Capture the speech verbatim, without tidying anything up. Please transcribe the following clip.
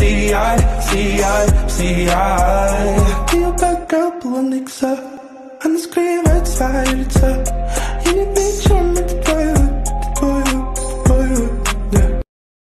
see eye, see eye, see eye. Be a bad girl, pull a nix up, and the screen right side, it's up. You need me, you're meant to